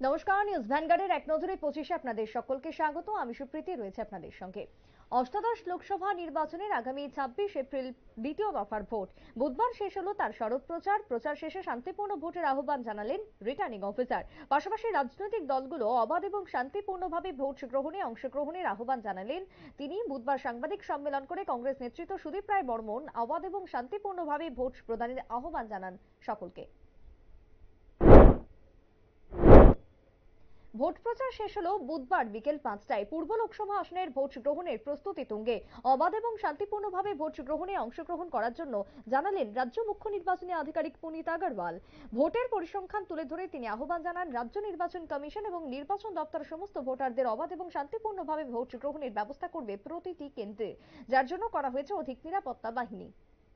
নমস্কার, নিউজ ভ্যানগার্ডের এক নজরে 25-এ আপনাদের সকলকে স্বাগত। আমি সুপ্রীতি রয়েছে আপনাদের সঙ্গে। অষ্টাদশ লোকসভা নির্বাচনের আগামী 26 এপ্রিল দ্বিতীয় দফার ভোট বুধবার শেষ হলো তার সড়ক প্রচার শেষে শান্তিপূর্ণ ভোটের আহ্বান জানালেন রিটার্নিং অফিসার। পাশাপাশি রাজনৈতিক দলগুলো অবাধ এবং শান্তিপূর্ণভাবে ভোট গ্রহণে অংশগ্রহণের আহ্বান জানালেন। তিনি বুধবার সাংবাদিক সম্মেলন করে কংগ্রেস নেতৃত্ব সুদীপ রায় বর্মন অবাধ এবং শান্তিপূর্ণভাবে ভোট প্রদানের আহ্বান জানান সকলকে। ভোট প্রচার শেষ হলো বুধবার বিকেল 5টায়। পূর্ব লোকসভা আসনের ভোট গ্রহণের প্রস্তুতি তুঙ্গে। অবাধ এবং শান্তিপূর্ণভাবে ভোট গ্রহণে অংশগ্রহণ করার জন্য জানালেন রাজ্য মুখ্য নির্বাচনী আধিকারিক পুনিত আগরওয়াল। ভোটের পরিসংখ্যান তুলে ধরে তিনি আহ্বান জানান রাজ্য নির্বাচন কমিশন এবং নির্বাচন দপ্তর সমস্ত ভোটারদের অবাধ এবং শান্তিপূর্ণভাবে ভোট গ্রহণের ব্যবস্থা করবে প্রতিটি কেন্দ্রে, যার জন্য করা হয়েছে অধিক নিরাপত্তা বাহিনী।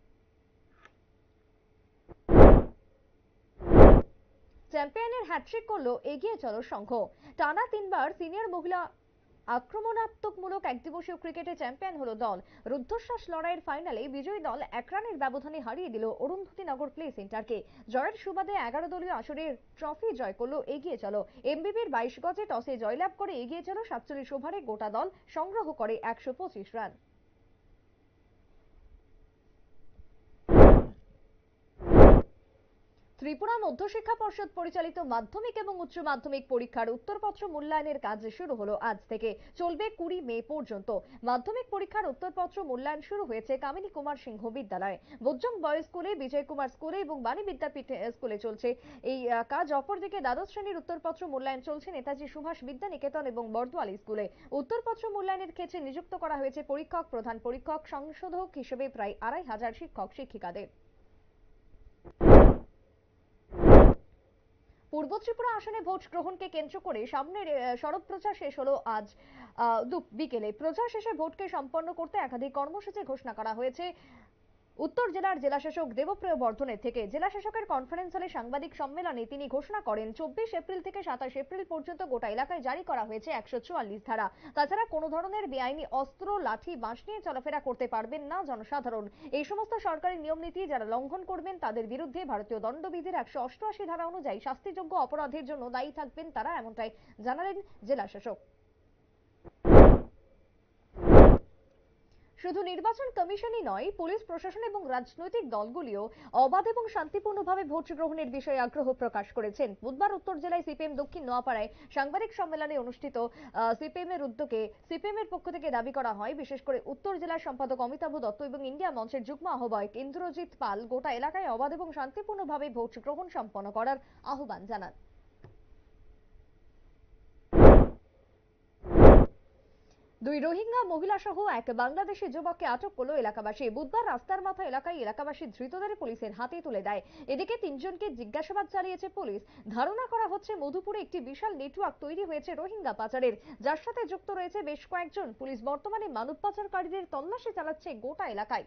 চ্যাম্পিয়নের হ্যাট্রিক করলো এগিয়ে চলো সংঘ। টানা 3বার সিনিয়র মহিলা আক্রমণাত্মকমূলক একদিবসীয় ক্রিকেটে চ্যাম্পিয়ন হলো দল। রুদ্ধশ্বাস লড়াইয়ের ফাইনালে বিজয়ী দল 1 রানের ব্যবধানে হারিয়ে দিল অরুন্ধতিনগর প্লে সেন্টারকে। জয়ের সুবাদে 11 দলীয় আসরের ট্রফি জয় করলো এগিয়ে চলো। এমবিবির 22 গজে টসে জয়লাভ করে এগিয়ে চলো 47 ওভারে গোটা দল সংগ্রহ করে 125 রান। ত্রিপুরা মধ্যশিক্ষা পর্ষদ পরিচালিত মাধ্যমিক এবং উচ্চ মাধ্যমিক পরীক্ষার উত্তরপত্র মূল্যায়নের কাজ শুরু হলো আজ থেকে, চলবে 20 মে পর্যন্ত। মাধ্যমিক পরীক্ষার উত্তরপত্র মূল্যায়ন শুরু হয়েছে কামিনী কুমার সিংহ বিদ্যালয়ে, বজ্জং বয়েজ স্কুলে, বিজয় কুমার স্কুলে এবং বাণী বিদ্যাপীঠ স্কুলে চলছে এই কাজ। অপরদিকে দ্বাদশ শ্রেণীর উত্তরপত্র মূল্যায়ন চলছে নেতাজি সুভাষ বিদ্যানিকেতন এবং বর্দোয়ালি স্কুলে। উত্তরপত্র মূল্যায়নের ক্ষেত্রে নিযুক্ত করা হয়েছে পরীক্ষক, প্রধান পরীক্ষক, সংশোধক হিসেবে প্রায় 2500 শিক্ষক শিক্ষিকাদের। পূর্ব ত্রিপুরা আসনে ভোট গ্রহণকে কেন্দ্র করে সামনের সড়ক প্রচার শেষ হলো আজ বিকেলে। প্রচার শেষে ভোটকে সম্পন্ন করতে একাধিক কর্মসূচি ঘোষণা করা হয়েছে উত্তর জেলার জেলাশাসক দেবপ্রিয় বর্ধনের থেকে। জেলাশাসকের কনফারেন্স হলে সাংবাদিক সম্মেলনে তিনি ঘোষণা করেন 24 এপ্রিল থেকে 27 এপ্রিল পর্যন্ত গোটা এলাকায় জারি করা হয়েছে 144 ধারা। তাছাড়া কোনো ধরনের বেআইনি অস্ত্র, লাঠি, বাঁশ নিয়ে চলাফেরা করতে পারবেন না জনসাধারণ। এই সমস্ত সরকারি নিয়ম নীতি যারা লঙ্ঘন করবেন তাদের বিরুদ্ধে ভারতীয় দণ্ডবিধির 188 ধারা অনুযায়ী শাস্তিযোগ্য অপরাধের জন্য দায়ী থাকবেন তারা, এমনটাই জানালেন জেলাশাসক। শুধু নির্বাচন কমিশনই নয়, পুলিশ প্রশাসন এবং রাজনৈতিক দলগুলিও অবাধ এবং শান্তিপূর্ণভাবে ভোট গ্রহণের বিষয়ে আগ্রহ প্রকাশ করেছেন। বুধবার উত্তর জেলায় সিপিএম দক্ষিণ নোয়াপাড়ায় সাংবাদিক সম্মেলনে অনুষ্ঠিত সিপিএম এর উদ্যোগে সিপিএম এর পক্ষ থেকে দাবি করা হয়, বিশেষ করে উত্তর জেলার সম্পাদক অমিতাভ দত্ত এবং ইন্ডিয়া মঞ্চের যুগ্ম আহ্বায়ক ইন্দ্রজিৎ পাল গোটা এলাকায় অবাধ এবং শান্তিপূর্ণভাবে ভোট গ্রহণ সম্পন্ন করার আহ্বান জানান। দুই রোহিঙ্গা মহিলা সহ এক বাংলাদেশি যুবককে আটক করল এলাকাবাসী। বুধবার রাস্তার মাথা এলাকায় এলাকাবাসী ধৃতদের পুলিশের হাতে তুলে দেয়। এদিকে 3 জনকে জিজ্ঞাসাবাদ চালিয়েছে পুলিশ। ধারণা করা হচ্ছে মধুপুরে একটি বিশাল নেটওয়ার্ক তৈরি হয়েছে রোহিঙ্গা পাচারের, যার সাথে যুক্ত রয়েছে বেশ কয়েকজন। পুলিশ বর্তমানে মানব পাচারকারীদের তল্লাশি চালাচ্ছে গোটা এলাকায়।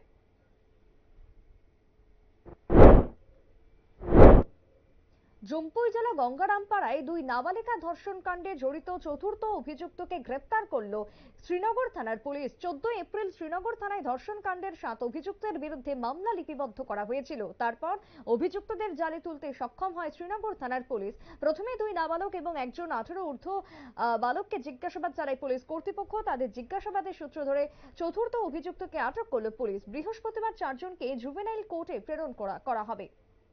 জম্পুই জেলা গঙ্গারামপাড়ায় 2 নাবালিকা ধর্ষণ কাণ্ডে জড়িত চতুর্থ অভিযুক্তকে গ্রেফতার করল শ্রীনগর থানার পুলিশ। 14 এপ্রিল শ্রীনগর থানায় ধর্ষণ কাণ্ডের 7 অভিযুক্তের বিরুদ্ধে মামলা লিপিবদ্ধ করা হয়েছিল। তারপর অভিযুক্তদের জালে তুলতে সক্ষম হয় শ্রীনগর থানার পুলিশ। প্রথমে 2 নাবালক এবং একজন 18 ঊর্ধ্ব বালককে জিজ্ঞাসাবাদ চালায় পুলিশ কর্তৃপক্ষ। তাদের জিজ্ঞাসাবাদের সূত্র ধরে চতুর্থ অভিযুক্তকে আটক করল পুলিশ। বৃহস্পতিবার 4 জনকে জুভেনাইল কোর্টে প্রেরণ করা হবে।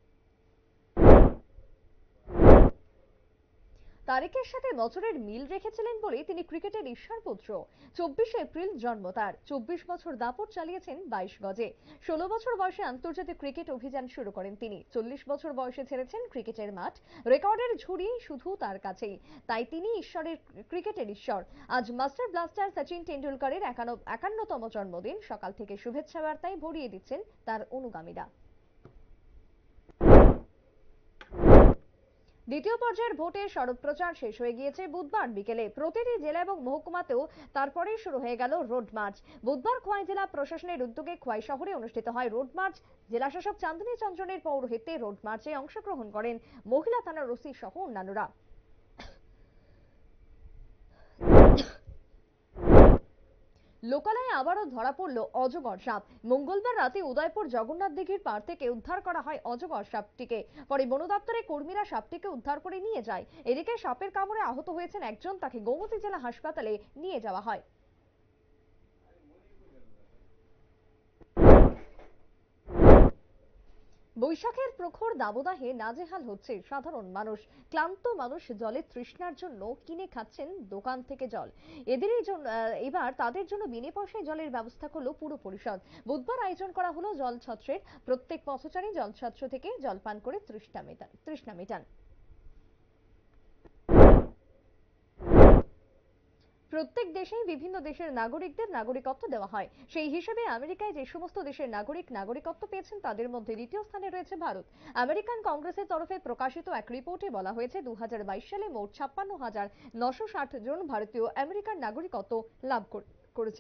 তারেকের সাথে বছরের মিল রেখেছিলেন বলে তিনি ক্রিকেটের ঈশ্বর পুত্র। 24 এপ্রিল জন্ম তার। 24 বছর দাপট চালিয়েছেন 22 গজে। 16 বছর বয়সে আন্তর্জাতিক ক্রিকেট অভিযান শুরু করেন তিনি। 40 বছর বয়সে ছেড়েছেন ক্রিকেটের মাঠ। রেকর্ডের ঝুড়ি শুধু তার কাছেই, তাই তিনি ক্রিকেটের ঈশ্বর। আজ মাস্টার ব্লাস্টার সচিন টেন্ডুলকারের 51তম জন্মদিন। সকাল থেকে শুভেচ্ছা বার্তায় ভরিয়ে দিচ্ছেন তার অনুগামীরা। দ্বিতীয় পর্যায়ের ভোটের সড়ক প্রচার শেষ হয়ে গিয়েছে বুধবার বিকেলে। প্রতিটি জেলা এবং মহকুমাতেও তারপরেই শুরু হয়ে গেল রোড মার্চ। বুধবার খোয়াই জেলা প্রশাসনের উদ্যোগে খোয়াই শহরে অনুষ্ঠিত হয় রোড মার্চ। জেলাশাসক চাঁদনী চন্দ্রনের পৌরোহিত্যে রোড মার্চে অংশগ্রহণ করেন মহিলা থানার ওসি সহ অন্যান্যরা। লোকালয়ে আবারও ধরা পড়ল অজগর সাপ। মঙ্গলবার রাতে উদয়পুর জগন্নাথ দিঘির পাড় থেকে উদ্ধার করা হয় অজগর সাপটিকে। পরে বন দপ্তরের কর্মীরা সাপটিকে উদ্ধার করে নিয়ে যায়। এদিকে সাপের কামড়ে আহত হয়েছেন একজন, তাকে গোমতী জেলা হাসপাতালে নিয়ে যাওয়া হয়। বৈশাখের প্রখর দাবদাহে নাজেহাল হচ্ছে সাধারণ মানুষ। ক্লান্ত মানুষ জলের তৃষ্ণার জন্য কিনে খাচ্ছেন দোকান থেকে জল। এদেরই জন্য এবার তাদের জন্য বিনে পয়সায় জলের ব্যবস্থা করলো পুর পরিষদ। বুধবার আয়োজন করা হলো জল ছত্রের। প্রত্যেক পথচারী জল ছত্র থেকে জল পান করে তৃষ্ণা মেটান। প্রত্যেক দেশেই বিভিন্ন দেশের নাগরিকদের নাগরিকত্ব দেওয়া হয়। সেই হিসেবে আমেরিকায় যে সমস্ত দেশের নাগরিকত্ব পেয়েছেন তাদের মধ্যে দ্বিতীয় স্থানে রয়েছে ভারত। আমেরিকান কংগ্রেসের তরফে প্রকাশিত এক রিপোর্টে বলা হয়েছে 2022 সালে মোট 56,960 জন ভারতীয় আমেরিকান নাগরিকত্ব লাভ করেছে।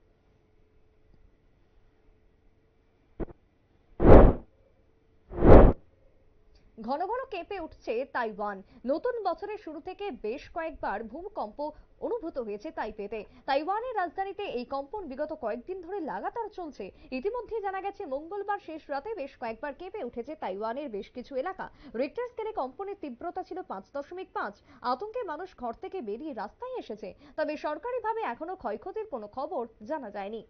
ঘন ঘন কেঁপে উঠছে তাইওয়ান। নতুন বছরের শুরু থেকে বেশ কয়েকবার ভূমিকম্প অনুভূত হয়েছে তাইপেতে। তাইওয়ানের রাজধানীতে এই কম্পন বিগত কয়েকদিন ধরে লাগাতার চলছে। ইতিমধ্যে জানা গেছে মঙ্গলবার শেষ রাতে বেশ কয়েকবার কেঁপে উঠেছে তাইওয়ানের বেশ কিছু এলাকা। রিক্টার স্কেলে কম্পনের তীব্রতা ছিল 5.5। আতঙ্কে মানুষ ঘর থেকে বেরিয়ে রাস্তায় এসেছে। তবে সরকারিভাবে এখনো ক্ষয়ক্ষতির কোনো খবর জানা যায়নি।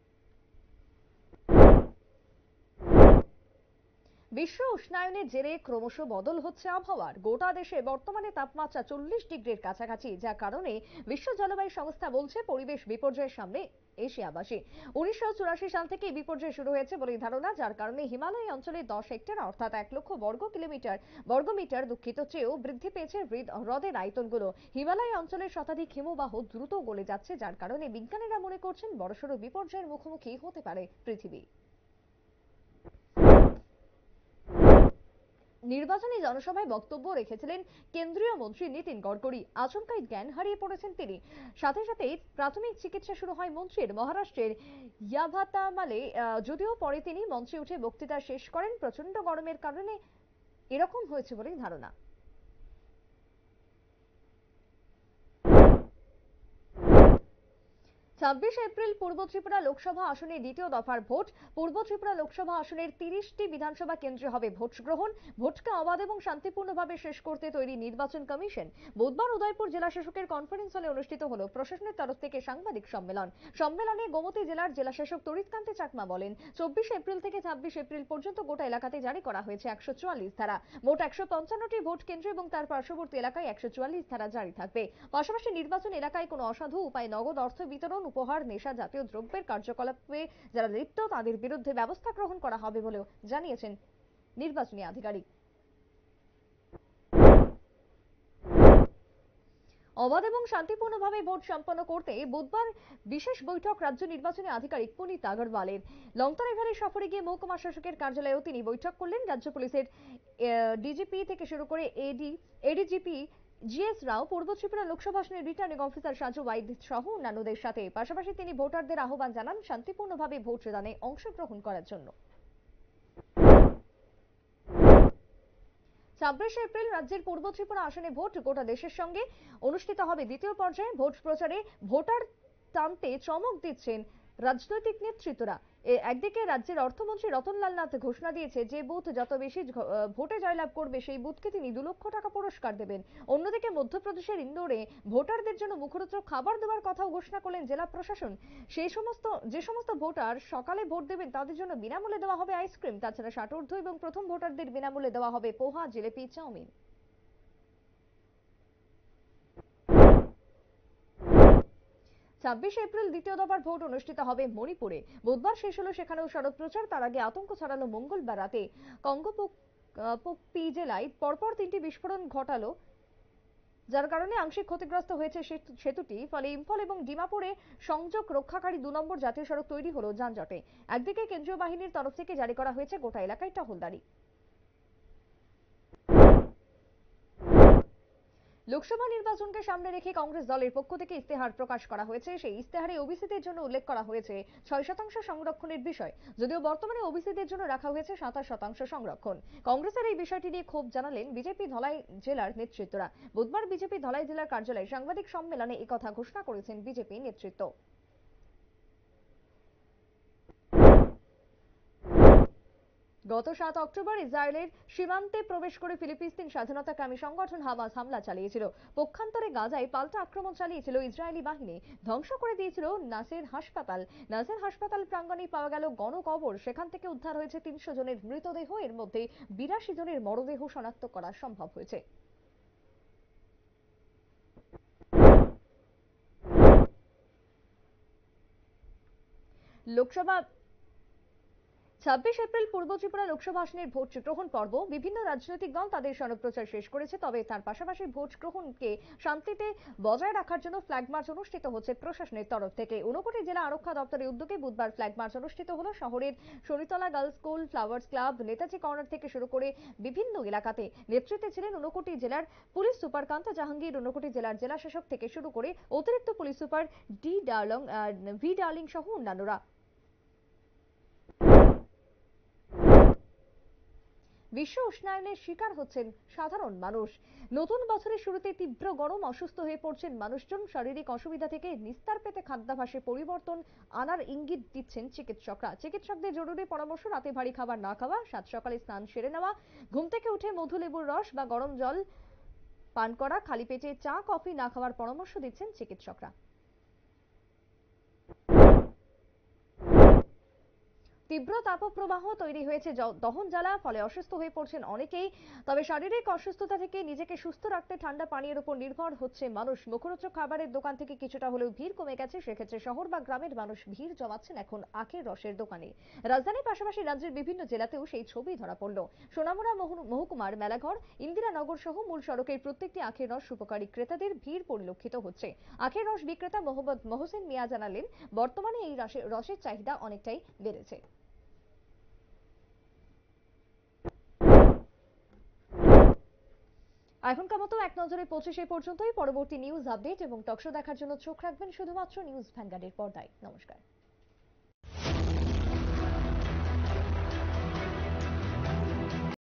বিশ্ব উষ্ণায়নের জেরে ক্রমশ বদল হচ্ছে আবহাওয়ার। গোটা দেশে বর্তমানে তাপমাত্রা 40 ডিগ্রির কাছাকাছি, যার কারণে বিশ্ব জলবায়ু সংস্থা বলছে পরিবেশ বিপর্যয়ের সামনে এশিয়াবাসী। 1984 সাল থেকে বিপর্যয় শুরু হয়েছে বলে ধারণা, যার কারণে হিমালয় অঞ্চলে 10 হেক্টর অর্থাৎ 1 লক্ষ বর্গমিটার চেয়েও বৃদ্ধি পেয়েছে হ্রদের আয়তনগুলো। হিমালয় অঞ্চলের শতাধিক হিমবাহ দ্রুত গলে যাচ্ছে, যার কারণে বিজ্ঞানীরা মনে করছেন বড়সড় বিপর্যয়ের মুখোমুখি হতে পারে পৃথিবী। নির্বাচনী জনসভায় বক্তব্য রেখেছিলেন কেন্দ্রীয় মন্ত্রী নীতিন গডকরি। আচমকাই জ্ঞান হারিয়ে পড়েছেন তিনি। সাথে সাথেই প্রাথমিক চিকিৎসা শুরু হয় মন্ত্রীর মহারাষ্ট্রের ইয়াভাতামালে। যদিও পরে তিনি মঞ্চে উঠে বক্তৃতা শেষ করেন। প্রচন্ড গরমের কারণে এরকম হয়েছে বলেই ধারণা। 26 এপ্রিল পূর্ব ত্রিপুরা লোকসভা আসনের দ্বিতীয় দফার ভোট। পূর্ব ত্রিপুরা লোকসভা আসনের 30টি বিধানসভা কেন্দ্রে হবে ভোট গ্রহণ। ভোটকে অবাধ এবং শান্তিপূর্ণভাবে শেষ করতে তৈরি নির্বাচন কমিশন। বুধবার উদয়পুর জেলা শাসকের কনফারেন্স হলে অনুষ্ঠিত হলো প্রশাসনের তরফ থেকে সাংবাদিক সম্মেলন। সম্মেলনে গোমতী জেলার জেলা শাসক তরিৎকান্তি চাকমা বলেন, 24 এপ্রিল থেকে 26 এপ্রিল পর্যন্ত গোটা এলাকাতে জারি করা হয়েছে 144 ধারা। মোট 155টি ভোট কেন্দ্র এবং তার পার্শ্ববর্তী এলাকায় 144 ধারা জারি থাকবে। পাশাপাশি নির্বাচন এলাকায় কোনো অসাধু উপায়ে নগদ অর্থ বিতরণ, উপহার, নেশা জাতীয় দ্রব্যের কার্যকলাপে যারা লিপ্ত তাদের বিরুদ্ধে ব্যবস্থা গ্রহণ করা হবে বলেও জানিয়েছেন নির্বাচনী আধিকারিক। অবাধ এবং শান্তিপূর্ণভাবে ভোট সম্পন্ন করতে বুধবার বিশেষ বৈঠক রাজ্য নির্বাচনী আধিকারিক পুনিত আগরওয়ালের। লংতরা ভ্যালি সফরে গিয়ে মহকুমা শাসকের কার্যালয়েও তিনি বৈঠক করলেন। রাজ্য পুলিশের ডিজিপি থেকে শুরু করে এডিজিপি জিএস রাও, পূর্ব ত্রিপুরা লোকসভা আসনের রিটার্নিং অফিসার সাজু ওয়াইদ সহ অন্যান্যদের সাথে। পাশাপাশি তিনি ভোটারদের আহ্বান জানান শান্তিপূর্ণভাবে ভোটদানে অংশগ্রহণ করার জন্য। 26 এপ্রিল রাজ্যের পূর্ব ত্রিপুরা আসনে ভোট। গোটা দেশের সঙ্গে অনুষ্ঠিত হবে দ্বিতীয় পর্যায়ে ভোট প্রচারে। ভোটার টানতে চমক দিচ্ছেন রাজনৈতিক নেতৃত্বরা। একদিকে রাজ্যের অর্থমন্ত্রী রতনলাল নাথ ঘোষণা দিয়েছে যে বুথ যত বেশি ভোটে জয়লাভ করবে সেই বুথকে তিনি 2 লক্ষ টাকা পুরস্কার দেবেন। অন্যদিকে মধ্যপ্রদেশের ইন্দোরে ভোটারদের জন্য মুখরোচক খাবার দেওয়ার কথাও ঘোষণা করলেন জেলা প্রশাসন। যে সমস্ত ভোটার সকালে ভোট দেবেন তাদের জন্য বিনামূল্যে দেওয়া হবে আইসক্রিম। তাছাড়া 60 ঊর্ধ্ব এবং প্রথম ভোটারদের বিনামূল্যে দেওয়া হবে পোহা, জিলেপি, চাউমিন। 26 এপ্রিল দ্বিতীয় দফার ভোট অনুষ্ঠিত হবে মণিপুরে। বুধবার শেষ হলো সেখানেও সড়ক প্রচার। তার আগে আতঙ্ক ছড়ালো মঙ্গলবার রাতে কঙ্গপোক্পি জেলায় পরপর 3টি বিস্ফোরণ ঘটালো, যার কারণে আংশিক ক্ষতিগ্রস্ত হয়েছে সেতুটি। ফলে ইম্ফল এবং ডিমাপুরে সংযোগ রক্ষাকারী 2 নম্বর জাতীয় সড়ক তৈরি হলো যানজটে। একদিকে কেন্দ্রীয় বাহিনীর তরফ থেকে জারি করা হয়েছে গোটা এলাকায় টহলদারি। লোকসভা নির্বাচনকে সামনে রেখে কংগ্রেস দলের পক্ষ থেকে ইস্তেহার প্রকাশ করা হয়েছে। সেই ইস্তেহারে ওবিসিদের জন্য উল্লেখ করা হয়েছে 6% সংরক্ষণের বিষয়। যদিও বর্তমানে ওবিসিদের জন্য রাখা হয়েছে 27% সংরক্ষণ। কংগ্রেসের এই বিষয়টি নিয়ে ক্ষোভ জানালেন বিজেপি ধলাই জেলার নেতৃত্বরা। বুধবার বিজেপি ধলাই জেলার কার্যালয়ে সাংবাদিক সম্মেলনে একথা ঘোষণা করেছেন বিজেপি নেতৃত্ব। গত 7 অক্টোবর ইসরায়েলের সীমান্তে প্রবেশ করে ফিলিস্তিন স্বাধীনতাকামী সংগঠন হামাস হামলা চালিয়েছিল। পক্ষান্তরে গাজায় পাল্টা আক্রমণ চালিয়েছিল ইসরায়েলি বাহিনী, ধ্বংস করে দিয়েছিল নাসের হাসপাতাল। নাসের হাসপাতাল প্রাঙ্গণে পাওয়া গেল গণকবর, সেখান থেকে উদ্ধার হয়েছে 300 জনের মৃতদেহ, এর মধ্যে 82 জনের মরদেহ শনাক্ত করা সম্ভব হয়েছে। লোকসভা 26 এপ্রিল পূর্ব ত্রিপুরা লোকসভা আসনের ভোট গ্রহণ পর্ব। বিভিন্ন রাজনৈতিক দল তাদের সনপ্রচার শেষ করেছে, তবে তার পাশাপাশি ভোট গ্রহণকে শান্তিতে বজায় রাখার জন্য ফ্ল্যাগ মার্চ অনুষ্ঠিত হচ্ছে প্রশাসনের তরফ থেকে। ঊনকোটি জেলা আরক্ষা দপ্তরের উদ্যোগে বুধবার ফ্ল্যাগ মার্চ অনুষ্ঠিত হলো। শহরের Saritala girls school, flowers club, Netaji corner থেকে শুরু করে বিভিন্ন এলাকাতে। নেতৃত্বে ছিলেন ঊনকোটি জেলার পুলিশ সুপার কান্তা জাহাঙ্গীর, ঊনকোটি জেলার জেলাশাসক থেকে শুরু করে অতিরিক্ত পুলিশ সুপার ভি ডার্লিং সহ অন্যান্যরা। বিশ্ব উষ্ণায়নের শিকার হচ্ছেন সাধারণ মানুষ। নতুন বছরের শুরুতে তীব্র গরম, অসুস্থ হয়ে পড়ছেন মানুষজন। শারীরিক অসুবিধা থেকে নিস্তার পেতে খাদ্যাভ্যাসে পরিবর্তন আনার ইঙ্গিত দিচ্ছেন চিকিৎসকরা। চিকিৎসকদের জরুরি পরামর্শ রাতে ভারী খাবার না খাওয়া, সাত সকালে স্নান সেরে নেওয়া, ঘুম থেকে উঠে মধু লেবুর রস বা গরম জল পান করা, খালি পেটে চা কফি না খাওয়ার পরামর্শ দিচ্ছেন চিকিৎসকরা। তীব্র তাপপ্রবাহ তৈরি হয়েছে দহন জ্বালা, ফলে অসুস্থ হয়ে পড়ছেন অনেকেই। তবে শারীরিক অসুস্থতা থেকে নিজেকে সুস্থ রাখতে ঠান্ডা পানীয়ের উপর নির্ভর হচ্ছে মানুষ। মুখরোচক খাবারের দোকান থেকে কিছুটা হলেও ভিড় কমে গেছে, সেক্ষেত্রে শহর বা গ্রামের মানুষ ভিড় জমাচ্ছেন এখন আখের রসের দোকানে। রাজধানীর পাশাপাশি রাজ্যের বিভিন্ন জেলাতেও সেই ছবি ধরা পড়ল। সোনামুড়া মহকুমার মেলাঘর, ইন্দিরানগর সহ মূল সড়কের প্রত্যেকটি আখের রস উপকারী ক্রেতাদের ভিড় পরিলক্ষিত হচ্ছে। আখের রস বিক্রেতা মোহাম্মদ মহসিন মিয়া জানালেন, বর্তমানে এই রসের চাহিদা অনেকটাই বেড়েছে। এখনকার মতো এক নজরে 25 পর্যন্তই। পরবর্তী নিউজ আপডেট এবং টকশো দেখার জন্য চোখ রাখবেন শুধুমাত্র নিউজ ভ্যানগার্ডের পর্দায়। নমস্কার।